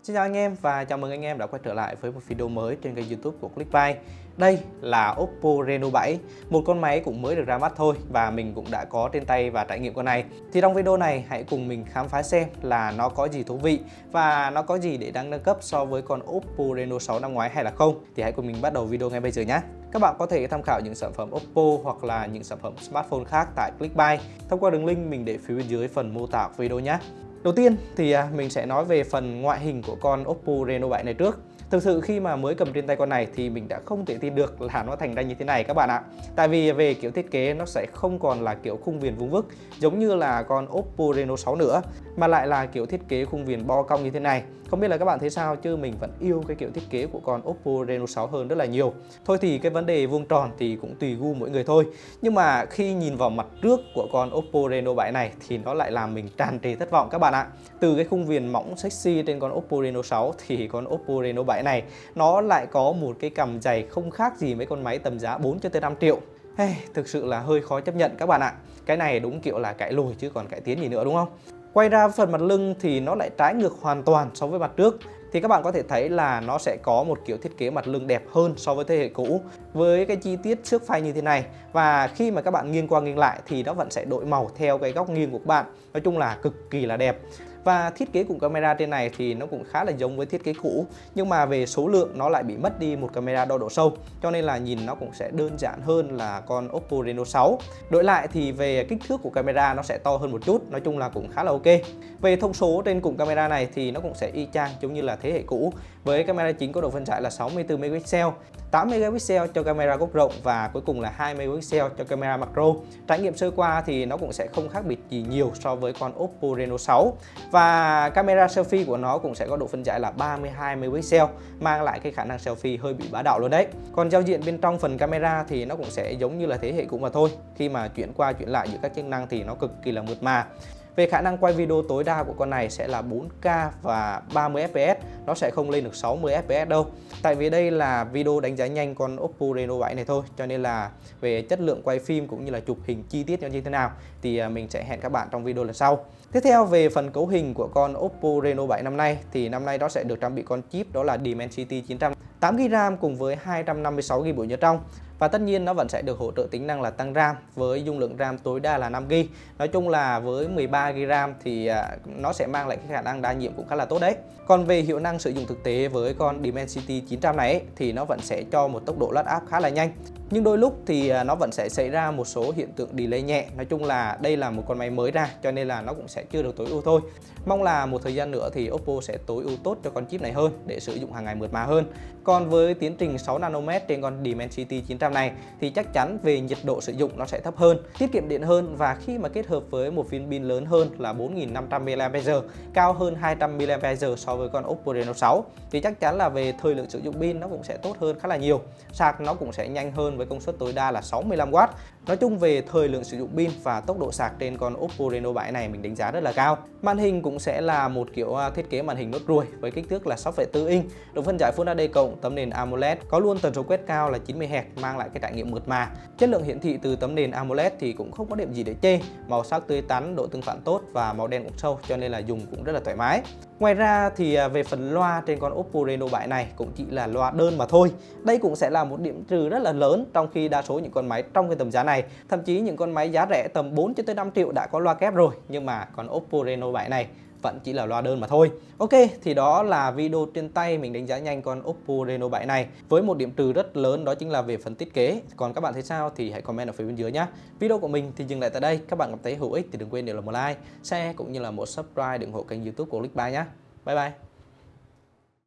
Xin chào anh em và chào mừng anh em đã quay trở lại với một video mới trên kênh YouTube của Clickbuy. Đây là Oppo Reno 7, một con máy cũng mới được ra mắt thôi và mình cũng đã có trên tay và trải nghiệm con này. Thì trong video này hãy cùng mình khám phá xem là nó có gì thú vị và nó có gì để đang nâng cấp so với con Oppo Reno 6 năm ngoái hay là không. Thì hãy cùng mình bắt đầu video ngay bây giờ nhé. Các bạn có thể tham khảo những sản phẩm Oppo hoặc là những sản phẩm smartphone khác tại Clickbuy thông qua đường link mình để phía bên dưới phần mô tả video nhé. Đầu tiên thì mình sẽ nói về phần ngoại hình của con Oppo Reno 7 này trước. Thực sự khi mà mới cầm trên tay con này thì mình đã không thể tin được là nó thành ra như thế này các bạn ạ. Tại vì về kiểu thiết kế nó sẽ không còn là kiểu khung viền vuông vức giống như là con Oppo Reno 6 nữa, mà lại là kiểu thiết kế khung viền bo cong như thế này. Không biết là các bạn thấy sao chứ mình vẫn yêu cái kiểu thiết kế của con Oppo Reno 6 hơn rất là nhiều. Thôi thì cái vấn đề vuông tròn thì cũng tùy gu mỗi người thôi. Nhưng mà khi nhìn vào mặt trước của con Oppo Reno 7 này thì nó lại làm mình tràn trề thất vọng các bạn ạ. Từ cái khung viền mỏng sexy trên con Oppo Reno 6 thì con Oppo Reno 7 này nó lại có một cái cằm dày không khác gì mấy con máy tầm giá 4 cho tới 5 triệu. Thực sự là hơi khó chấp nhận các bạn ạ. Cái này đúng kiểu là cãi lùi chứ còn cãi tiến gì nữa đúng không? Quay ra phần mặt lưng thì nó lại trái ngược hoàn toàn so với mặt trước. Thì các bạn có thể thấy là nó sẽ có một kiểu thiết kế mặt lưng đẹp hơn so với thế hệ cũ, với cái chi tiết xước phay như thế này. Và khi mà các bạn nghiêng qua nghiêng lại thì nó vẫn sẽ đổi màu theo cái góc nghiêng của các bạn. Nói chung là cực kỳ là đẹp. Và thiết kế của camera trên này thì nó cũng khá là giống với thiết kế cũ, nhưng mà về số lượng nó lại bị mất đi một camera đo độ sâu, cho nên là nhìn nó cũng sẽ đơn giản hơn là con Oppo Reno 6. Đổi lại thì về kích thước của camera nó sẽ to hơn một chút, nói chung là cũng khá là ok. Về thông số trên cụm camera này thì nó cũng sẽ y chang giống như là thế hệ cũ, với camera chính có độ phân giải là 64 megapixel, 8 megapixel cho camera góc rộng và cuối cùng là 2 megapixel cho camera macro. Trải nghiệm sơ qua thì nó cũng sẽ không khác biệt gì nhiều so với con Oppo Reno 6. Và camera selfie của nó cũng sẽ có độ phân giải là 32 megapixel, mang lại cái khả năng selfie hơi bị bá đạo luôn đấy. Còn giao diện bên trong phần camera thì nó cũng sẽ giống như là thế hệ cũ mà thôi. Khi mà chuyển qua chuyển lại giữa các chức năng thì nó cực kỳ là mượt mà. Về khả năng quay video tối đa của con này sẽ là 4K và 30 fps, nó sẽ không lên được 60 fps đâu. Tại vì đây là video đánh giá nhanh con Oppo Reno 7 này thôi, cho nên là về chất lượng quay phim cũng như là chụp hình chi tiết như thế nào thì mình sẽ hẹn các bạn trong video lần sau. Tiếp theo về phần cấu hình của con Oppo Reno 7 năm nay thì năm nay nó sẽ được trang bị con chip đó là Dimensity 900, 8GB RAM cùng với 256GB bộ nhớ trong. Và tất nhiên nó vẫn sẽ được hỗ trợ tính năng là tăng RAM với dung lượng RAM tối đa là 5GB. Nói chung là với 13GB RAM thì nó sẽ mang lại cái khả năng đa nhiệm cũng khá là tốt đấy. Còn về hiệu năng sử dụng thực tế với con Dimensity 900 này thì nó vẫn sẽ cho một tốc độ load up khá là nhanh. Nhưng đôi lúc thì nó vẫn sẽ xảy ra một số hiện tượng delay nhẹ. Nói chung là đây là một con máy mới ra cho nên là nó cũng sẽ chưa được tối ưu thôi. Mong là một thời gian nữa thì Oppo sẽ tối ưu tốt cho con chip này hơn để sử dụng hàng ngày mượt mà hơn. Còn với tiến trình 6 nanomet trên con Dimensity 900 này thì chắc chắn về nhiệt độ sử dụng nó sẽ thấp hơn, tiết kiệm điện hơn, và khi mà kết hợp với một viên pin lớn hơn là 4500 mAh, cao hơn 200 mAh so với con Oppo Reno 6 thì chắc chắn là về thời lượng sử dụng pin nó cũng sẽ tốt hơn khá là nhiều. Sạc nó cũng sẽ nhanh hơn với công suất tối đa là 65W. Nói chung về thời lượng sử dụng pin và tốc độ sạc trên con Oppo Reno 7 này mình đánh giá rất là cao. Màn hình cũng sẽ là một kiểu thiết kế màn hình nốt ruồi với kích thước là 6,4 inch, độ phân giải Full HD cộng, tấm nền AMOLED, có luôn tần số quét cao là 90Hz, mang lại cái trải nghiệm mượt mà. Chất lượng hiển thị từ tấm nền AMOLED thì cũng không có điểm gì để chê, màu sắc tươi tắn, độ tương phản tốt và màu đen cũng sâu cho nên là dùng cũng rất là thoải mái. Ngoài ra thì về phần loa trên con Oppo Reno 7 này cũng chỉ là loa đơn mà thôi. Đây cũng sẽ là một điểm trừ rất là lớn trong khi đa số những con máy trong cái tầm giá này, thậm chí những con máy giá rẻ tầm 4 cho tới 5 triệu đã có loa kép rồi, nhưng mà con Oppo Reno 7 này vẫn chỉ là loa đơn mà thôi. Ok, thì đó là video trên tay mình đánh giá nhanh con Oppo Reno 7 này với một điểm trừ rất lớn, đó chính là về phần thiết kế. Còn các bạn thấy sao thì hãy comment ở phía bên dưới nhé. Video của mình thì dừng lại tại đây. Các bạn cảm thấy hữu ích thì đừng quên để lại một like, share cũng như là một subscribe để ủng hộ kênh YouTube của Clickbuy nhé. Bye bye.